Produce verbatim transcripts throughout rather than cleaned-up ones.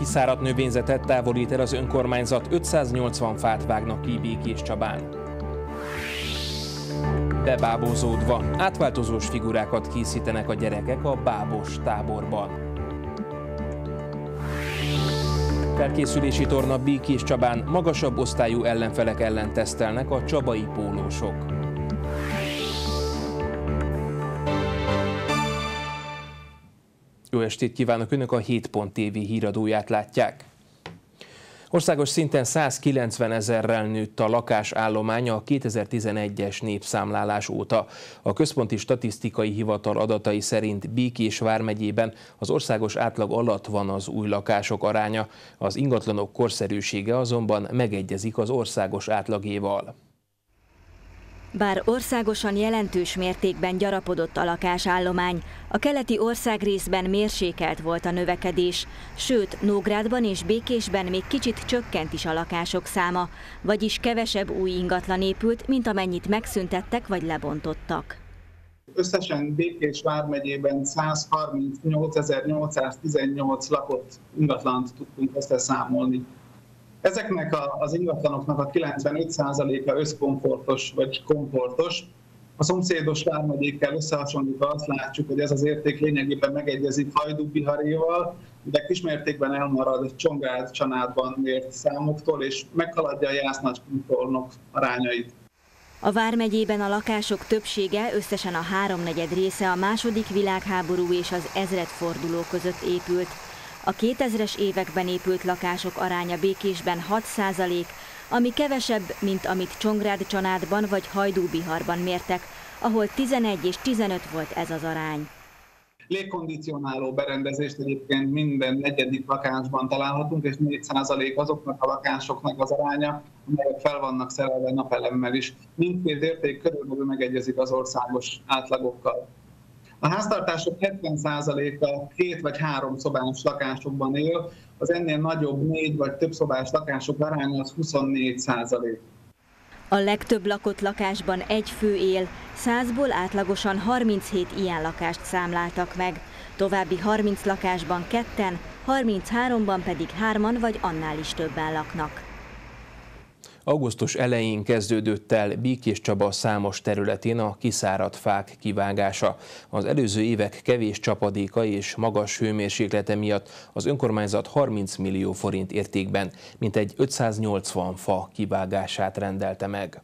Kiszáradt növényzetet távolít el az önkormányzat, ötszáznyolcvan fát vágnak ki Békéscsabán. Bebábozódva, átváltozós figurákat készítenek a gyerekek a bábos táborban. Felkészülési torna Békéscsabán, magasabb osztályú ellenfelek ellen tesztelnek a csabai pólósok. Jó estét kívánok! Önök a hét pont té vé híradóját látják. Országos szinten százkilencven ezerrel nőtt a lakásállomány a kétezer-tizenegyes népszámlálás óta. A Központi Statisztikai Hivatal adatai szerint Békés vármegyében az országos átlag alatt van az új lakások aránya, az ingatlanok korszerűsége azonban megegyezik az országos átlagéval. Bár országosan jelentős mértékben gyarapodott a lakásállomány, a keleti országrészben mérsékelt volt a növekedés, sőt, Nógrádban és Békésben még kicsit csökkent is a lakások száma, vagyis kevesebb új ingatlan épült, mint amennyit megszüntettek vagy lebontottak. Összesen Békés vármegyében százharmincnyolcezer-nyolcszáztizennyolc lakott ingatlant tudtunk összeszámolni. Ezeknek az ingatlanoknak a kilencvenöt százaléka összkomfortos vagy komfortos. A szomszédos vármegyékkel összehasonlítva azt látjuk, hogy ez az érték lényegében megegyezik Hajdú-Biharéval, de kismértékben elmarad Csongrád, Csanádban mért számoktól, és meghaladja a Jász-Nagykun-Szolnok arányait. A vármegyében a lakások többsége, összesen a háromnegyed része a második világháború és az ezredforduló között épült. A kétezres években épült lakások aránya Békésben hat százalék, ami kevesebb, mint amit Csongrád-Csanádban vagy Hajdú-Biharban mértek, ahol tizenegy és tizenöt volt ez az arány. Légkondicionáló berendezést egyébként minden negyedik lakásban találhatunk, és négy százalék azoknak a lakásoknak az aránya, amelyek fel vannak szerelve napelemmel is. Mindkét érték körülbelül megegyezik az országos átlagokkal. A háztartások hetven százaléka két vagy három szobás lakásokban él, az ennél nagyobb négy vagy több szobás lakások aránya az huszonnégy százalék. A legtöbb lakott lakásban egy fő él, százból átlagosan harminchét ilyen lakást számláltak meg. További harminc lakásban ketten, harmincháromban pedig hárman vagy annál is többen laknak. Augusztus elején kezdődött el Békéscsaba számos területén a kiszáradt fák kivágása. Az előző évek kevés csapadéka és magas hőmérséklete miatt az önkormányzat harminc millió forint értékben mintegy ötszáznyolcvan fa kivágását rendelte meg.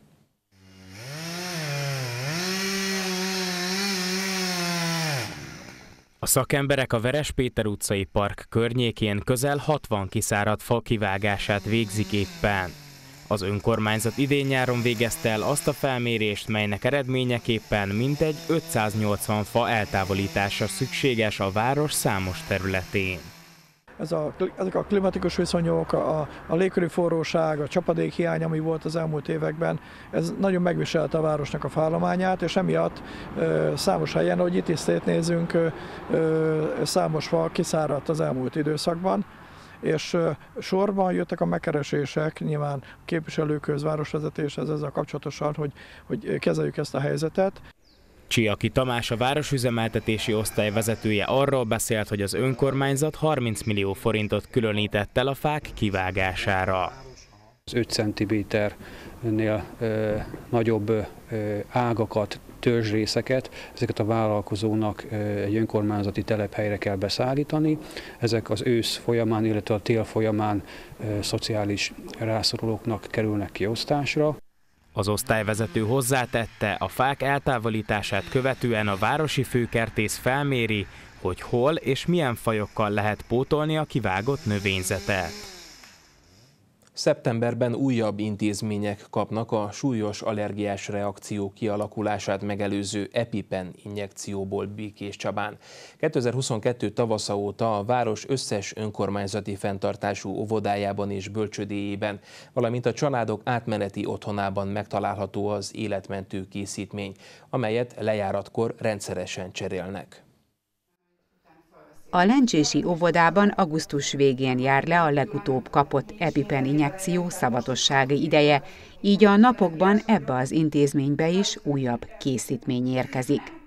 A szakemberek a Veres Péter utcai park környékén közel hatvan kiszáradt fa kivágását végzik éppen. Az önkormányzat idén-nyáron végezte el azt a felmérést, melynek eredményeképpen mintegy ötszáznyolcvan fa eltávolítása szükséges a város számos területén. Ez a, ezek a klimatikus viszonyok, a, a légköri forróság, a csapadékhiány, ami volt az elmúlt években, ez nagyon megviselte a városnak a fállományát, és emiatt ö, számos helyen, ahogy itt is szétnézünk, ö, ö, számos fa kiszáradt az elmúlt időszakban. És sorban jöttek a megkeresések, nyilván a képviselőkhöz, városvezetéshez ezzel kapcsolatosan, hogy, hogy kezeljük ezt a helyzetet. Csiaki Tamás, a városüzemeltetési osztály vezetője arról beszélt, hogy az önkormányzat harminc millió forintot különített el a fák kivágására. Az öt centiméternél ö, nagyobb ö, ágakat, törzsrészeket, ezeket a vállalkozónak egy önkormányzati telephelyre kell beszállítani. Ezek az ősz folyamán, illetve a tél folyamán szociális rászorulóknak kerülnek kiosztásra. Az osztályvezető hozzátette, a fák eltávolítását követően a városi főkertész felméri, hogy hol és milyen fajokkal lehet pótolni a kivágott növényzetet. Szeptemberben újabb intézmények kapnak a súlyos allergiás reakció kialakulását megelőző EpiPen injekcióból Békéscsabán. kétezer-huszonkettő tavasza óta a város összes önkormányzati fenntartású óvodájában és bölcsődéjében, valamint a családok átmeneti otthonában megtalálható az életmentő készítmény, amelyet lejáratkor rendszeresen cserélnek. A lencsési óvodában augusztus végén jár le a legutóbb kapott EpiPen injekció szavatossági ideje, így a napokban ebbe az intézménybe is újabb készítmény érkezik.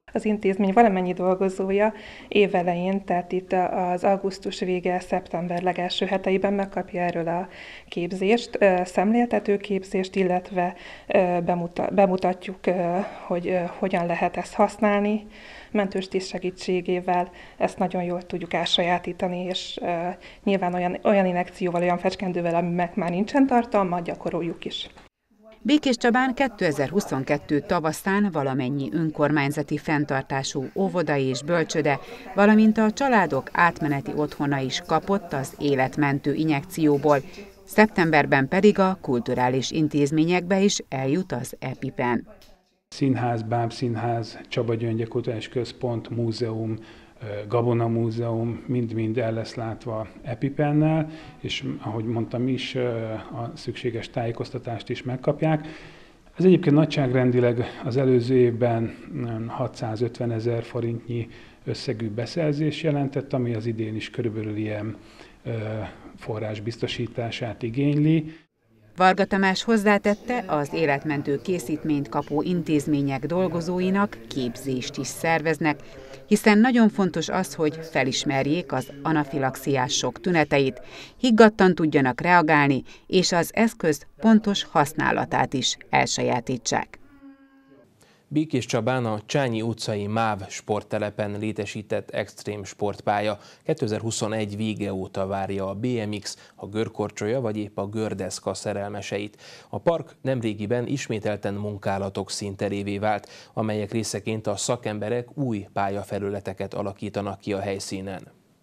Az intézmény valamennyi dolgozója évelején, tehát itt az augusztus vége, szeptember legelső heteiben megkapja erről a képzést, szemléltető képzést, illetve bemutatjuk, hogy hogyan lehet ezt használni. Mentőstíz segítségével ezt nagyon jól tudjuk elsajátítani, és nyilván olyan, olyan injekcióval, olyan fecskendővel, aminek már nincsen tartalma, gyakoroljuk is. Békéscsabán kétezer-huszonkettő tavaszán valamennyi önkormányzati fenntartású óvoda és bölcsöde, valamint a családok átmeneti otthona is kapott az életmentő injekcióból, szeptemberben pedig a kulturális intézményekbe is eljut az EpiPen. Színház, bábszínház, Csaba Gyöngye Kulturális Központ, múzeum, Gabona Múzeum mind-mind el lesz látva EpiPennel, és ahogy mondtam is, a szükséges tájékoztatást is megkapják. Ez egyébként nagyságrendileg az előző évben hatszázötven ezer forintnyi összegű beszerzés jelentett, ami az idén is körülbelül ilyen forrás biztosítását igényli. Varga Tamás hozzátette, az életmentő készítményt kapó intézmények dolgozóinak képzést is szerveznek, hiszen nagyon fontos az, hogy felismerjék az anafilaxiás sok tüneteit, higgadtan tudjanak reagálni, és az eszköz pontos használatát is elsajátítsák. Békéscsabán a Csányi utcai MÁV sporttelepen létesített extrém sportpálya kétezer-huszonegy vége óta várja a bé em iksz, a görkorcsolya vagy épp a gördeszka szerelmeseit. A park nemrégiben ismételten munkálatok színterévé vált, amelyek részeként a szakemberek új pályafelületeket alakítanak ki a helyszínen.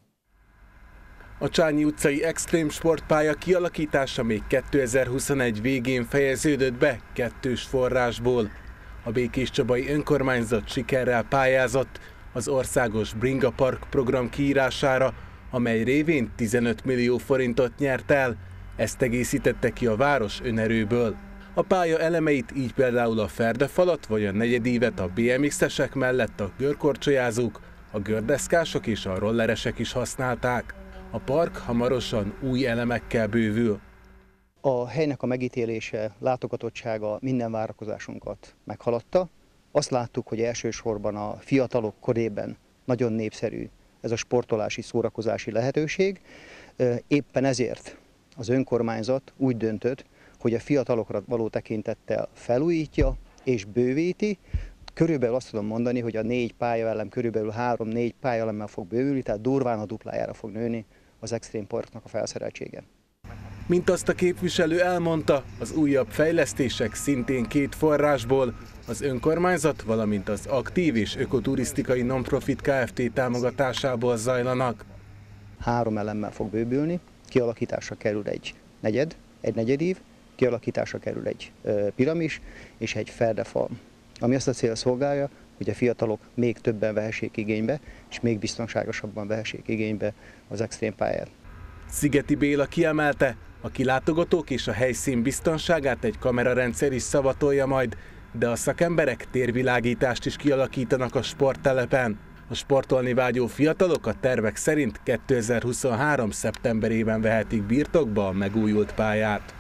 A Csányi utcai extrém sportpálya kialakítása még kétezer-huszonegy végén fejeződött be kettős forrásból. A békéscsabai önkormányzat sikerrel pályázott az országos Bringa Park program kiírására, amely révén tizenöt millió forintot nyert el, ezt egészítette ki a város önerőből. A pálya elemeit, így például a ferdefalat vagy a negyedívet a bé em iksz-esek mellett a görkorcsolyázók, a gördeszkások és a rolleresek is használták. A park hamarosan új elemekkel bővül. A helynek a megítélése, látogatottsága minden várakozásunkat meghaladta. Azt láttuk, hogy elsősorban a fiatalok körében nagyon népszerű ez a sportolási, szórakozási lehetőség. Éppen ezért az önkormányzat úgy döntött, hogy a fiatalokra való tekintettel felújítja és bővíti. Körülbelül azt tudom mondani, hogy a négy pályaelem körülbelül három-négy pályaelemmel fog bővülni, tehát durván a duplájára fog nőni az extrém parknak a felszereltsége. Mint azt a képviselő elmondta, az újabb fejlesztések szintén két forrásból, az önkormányzat, valamint az aktív és ökoturisztikai non-profit Kft. Támogatásából zajlanak. Három elemmel fog bővülni, kialakításra kerül egy negyed, egy negyedív, kialakításra kerül egy piramis és egy ferdefal, ami azt a cél szolgálja, hogy a fiatalok még többen vehessék igénybe, és még biztonságosabban vehessék igénybe az extrém pályát. Szigeti Béla kiemelte, a kilátogatók és a helyszín biztonságát egy kamerarendszer is szavatolja majd, de a szakemberek térvilágítást is kialakítanak a sporttelepen. A sportolni vágyó fiatalok a tervek szerint kétezer-huszonhárom szeptemberében vehetik birtokba a megújult pályát.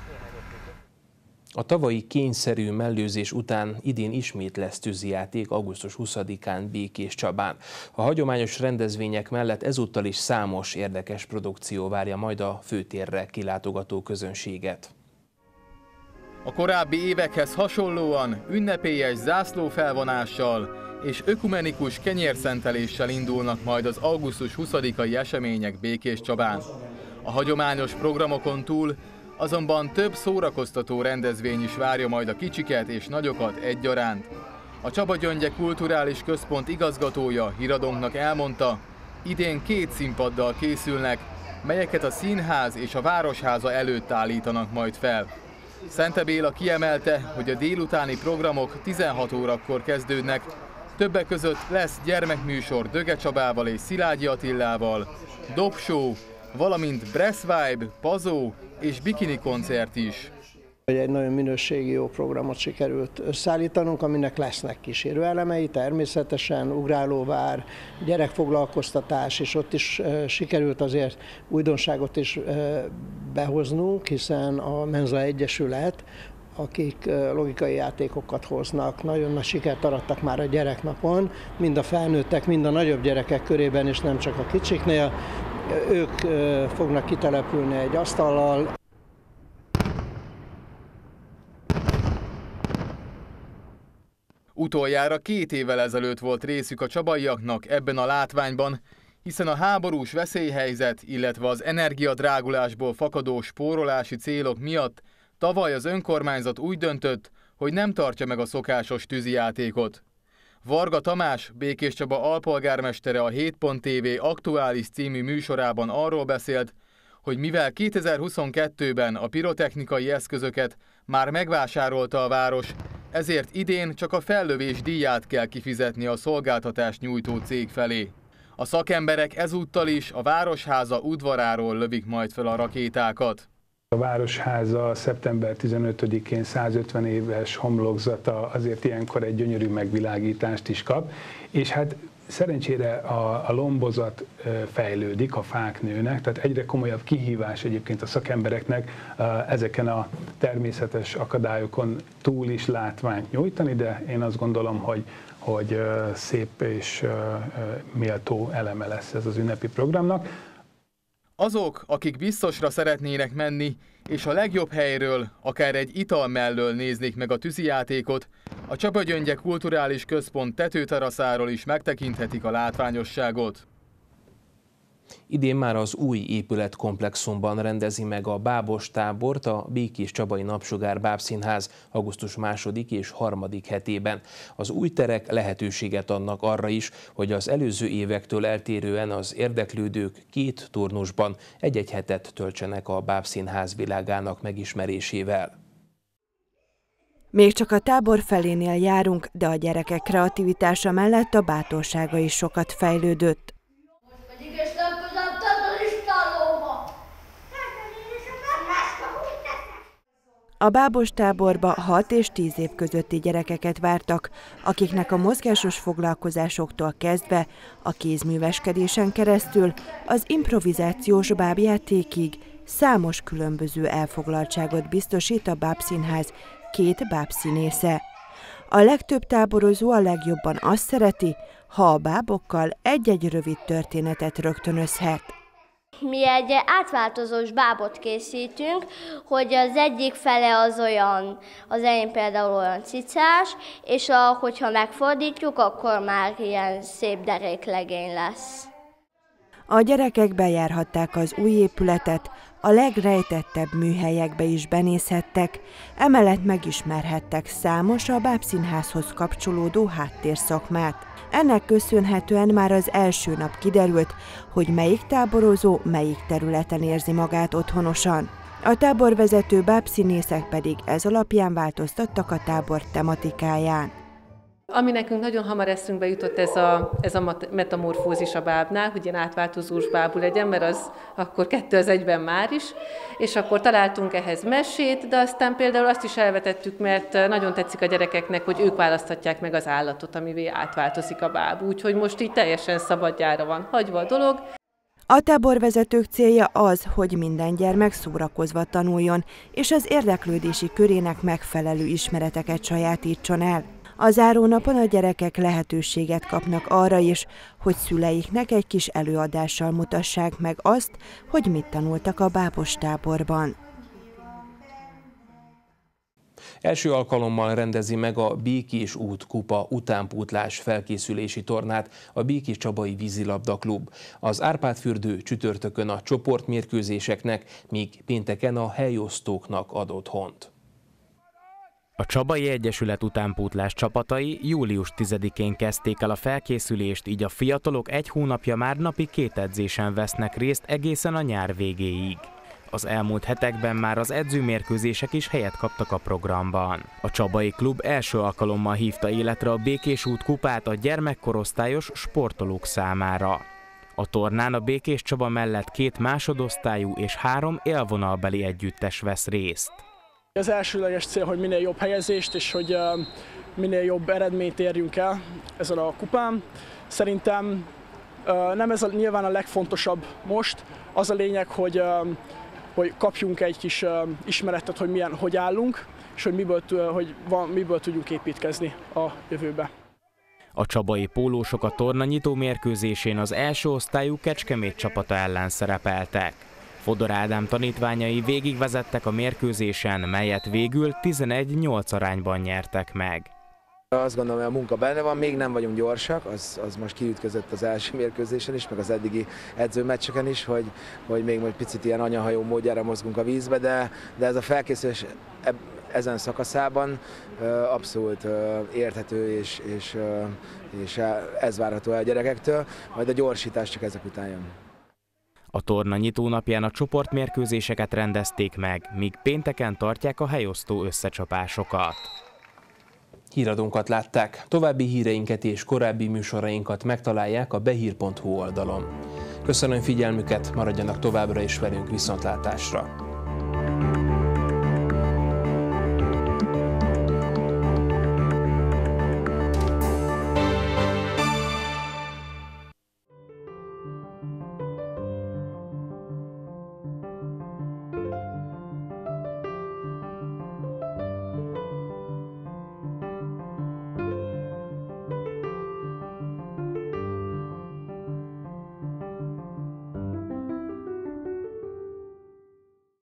A tavalyi kényszerű mellőzés után idén ismét lesz tűzijáték augusztus huszadikán Békéscsabán. A hagyományos rendezvények mellett ezúttal is számos érdekes produkció várja majd a főtérre kilátogató közönséget. A korábbi évekhez hasonlóan ünnepélyes zászlófelvonással és ökumenikus kenyérszenteléssel indulnak majd az augusztus huszadikai események Békéscsabán. A hagyományos programokon túl azonban több szórakoztató rendezvény is várja majd a kicsiket és nagyokat egyaránt. A Csaba Gyöngye Kulturális Központ igazgatója híradónknak elmondta, idén két színpaddal készülnek, melyeket a színház és a Városháza előtt állítanak majd fel. Szente Béla kiemelte, hogy a délutáni programok tizenhat órakor kezdődnek, többek között lesz gyermekműsor Döge Csabával és Szilágyi Attilával, dobshow, valamint Brass Vibe, pazó és bikini koncert is. Egy nagyon minőségi jó programot sikerült összeállítanunk, aminek lesznek kísérőelemei, természetesen ugrálóvár, gyerekfoglalkoztatás, és ott is sikerült azért újdonságot is behoznunk, hiszen a Menza Egyesület akik logikai játékokat hoznak, nagyon nagy sikert arattak már a gyereknapon, mind a felnőttek, mind a nagyobb gyerekek körében, és nem csak a kicsiknél. Ők fognak kitelepülni egy asztallal. Utoljára két évvel ezelőtt volt részük a csabaiaknak ebben a látványban, hiszen a háborús veszélyhelyzet, illetve az energiadrágulásból fakadó spórolási célok miatt tavaly az önkormányzat úgy döntött, hogy nem tartja meg a szokásos tűzijátékot. Varga Tamás, Békéscsaba alpolgármestere a hét pont té vé Aktuális című műsorában arról beszélt, hogy mivel kétezer-huszonkettőben a pirotechnikai eszközöket már megvásárolta a város, ezért idén csak a fellövés díját kell kifizetni a szolgáltatást nyújtó cég felé. A szakemberek ezúttal is a Városháza udvaráról lövik majd fel a rakétákat. A Városháza szeptember tizenötödikén százötven éves homlokzata azért ilyenkor egy gyönyörű megvilágítást is kap, és hát szerencsére a, a lombozat fejlődik, a fák nőnek, tehát egyre komolyabb kihívás egyébként a szakembereknek ezeken a természetes akadályokon túl is látványt nyújtani, de én azt gondolom, hogy, hogy szép és méltó eleme lesz ez az ünnepi programnak. Azok, akik biztosra szeretnének menni, és a legjobb helyről, akár egy ital mellől néznék meg a tűzijátékot, a Csaba-Gyöngye Kulturális Központ tetőteraszáról is megtekinthetik a látványosságot. Idén már az új épületkomplexumban rendezi meg a bábos tábort a Békéscsabai Napsugár Bábszínház augusztus második és harmadik hetében. Az új terek lehetőséget adnak arra is, hogy az előző évektől eltérően az érdeklődők két turnusban egy-egy hetet töltsenek a Bábszínház világának megismerésével. Még csak a tábor felénél járunk, de a gyerekek kreativitása mellett a bátorsága is sokat fejlődött. A bábos táborba hat és tíz év közötti gyerekeket vártak, akiknek a mozgásos foglalkozásoktól kezdve a kézműveskedésen keresztül az improvizációs bábjátékig számos különböző elfoglaltságot biztosít a Bábszínház két bábszínésze. A legtöbb táborozó a legjobban azt szereti, ha a bábokkal egy-egy rövid történetet rögtönözhet. Mi egy átváltozós bábot készítünk, hogy az egyik fele az olyan, az elején például olyan cicás, és a, hogyha megfordítjuk, akkor már ilyen szép deréklegény lesz. A gyerekek bejárhatták az új épületet, a legrejtettebb műhelyekbe is benézhettek, emellett megismerhettek számos a Bábszínházhoz kapcsolódó háttérszakmát. Ennek köszönhetően már az első nap kiderült, hogy melyik táborozó melyik területen érzi magát otthonosan. A táborvezető bábszínészek pedig ez alapján változtattak a tábor tematikáján. Ami nekünk nagyon hamar eszünkbe jutott, ez a, ez a metamorfózis a bábnál, hogy ilyen átváltozós bábú legyen, mert az akkor kettő az egyben már is, és akkor találtunk ehhez mesét, de aztán például azt is elvetettük, mert nagyon tetszik a gyerekeknek, hogy ők választhatják meg az állatot, amivé átváltozik a bábú, úgyhogy most így teljesen szabadjára van hagyva a dolog. A táborvezetők célja az, hogy minden gyermek szórakozva tanuljon, és az érdeklődési körének megfelelő ismereteket sajátítson el. A zárónapon a gyerekek lehetőséget kapnak arra is, hogy szüleiknek egy kis előadással mutassák meg azt, hogy mit tanultak a bábos táborban. Első alkalommal rendezi meg a Békés út kupa utánpótlás felkészülési tornát a Békéscsabai Vízilabda Klub. Az Árpád-fürdő csütörtökön a csoportmérkőzéseknek, míg pénteken a helyosztóknak ad otthont. A Csabai Egyesület utánpótlás csapatai július tizedikén kezdték el a felkészülést, így a fiatalok egy hónapja már napi két edzésen vesznek részt egészen a nyár végéig. Az elmúlt hetekben már az edzőmérkőzések is helyet kaptak a programban. A Csabai Klub első alkalommal hívta életre a Békés út kupát a gyermekkorosztályos sportolók számára. A tornán a Békéscsaba mellett két másodosztályú és három élvonalbeli együttes vesz részt. Az elsőleges cél, hogy minél jobb helyezést és hogy minél jobb eredményt érjünk el ezen a kupán. Szerintem nem ez a, nyilván a legfontosabb most, az a lényeg, hogy hogy kapjunk egy kis ismeretet, hogy milyen, hogy állunk, és hogy miből, hogy van, miből tudjunk építkezni a jövőbe. A csabai pólósok a torna nyitó mérkőzésén az első osztályú Kecskemét csapata ellen szerepeltek. Fodor Ádám tanítványai végigvezettek a mérkőzésen, melyet végül tizenegy nyolc arányban nyertek meg. Azt gondolom, hogy a munka benne van, még nem vagyunk gyorsak, az, az most kiütközött az első mérkőzésen is, meg az eddigi edzőmeccseken is, hogy, hogy még egy picit ilyen anyahajó módjára mozgunk a vízbe, de, de ez a felkészülés eb, ezen szakaszában abszolút érthető, és, és, és ez várható el a gyerekektől, majd a gyorsítás csak ezek után jön. A torna nyitónapján a csoportmérkőzéseket rendezték meg, míg pénteken tartják a helyosztó összecsapásokat. Híradónkat látták, további híreinket és korábbi műsorainkat megtalálják a behír pont hu oldalon. Köszönöm figyelmüket, maradjanak továbbra is velünk, viszontlátásra!